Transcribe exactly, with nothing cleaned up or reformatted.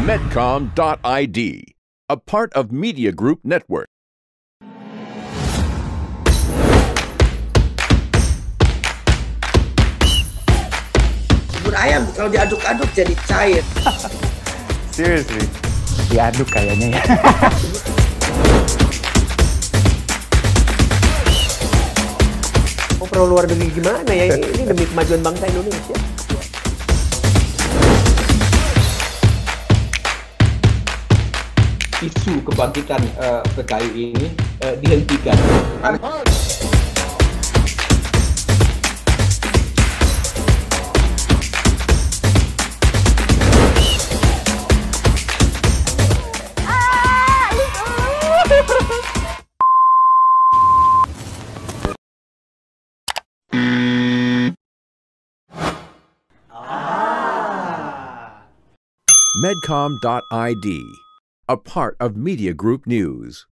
Medcom dot I D, a part of Media Group Network. Bubur ayam kalau diaduk-aduk jadi cair. Seriously? Diaduk kayaknya ya. Oh, perlu luar negeri gimana ya? Ini, ini demi kemajuan bangsa Indonesia. Isu kebangkitan uh, P K I ini uh, dihentikan. Medcom dot I D, a part of Media Group News.